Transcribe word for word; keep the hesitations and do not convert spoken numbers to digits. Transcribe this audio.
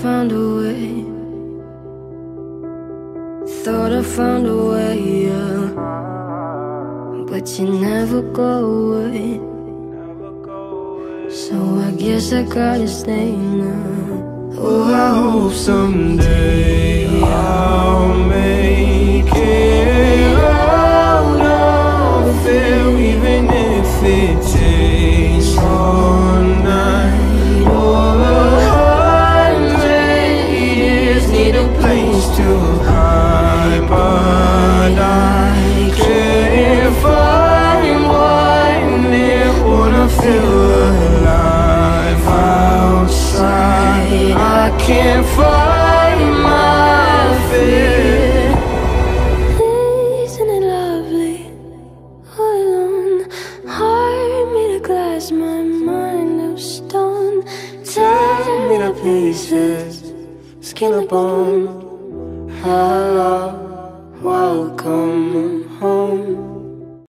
found a way. Thought I found a way, yeah. But you never go away. So I guess I gotta stay now. Oh, I hope someday I'll make it out of there, even if it takes all night or a hundred years. Need a place to hide, but I can't find one there. Wanna feel alive outside. I can't find my fear. Isn't it lovely? All alone, heart made of glass, my mind of stone. Tear me to pieces, skin and bone. Hello, welcome home.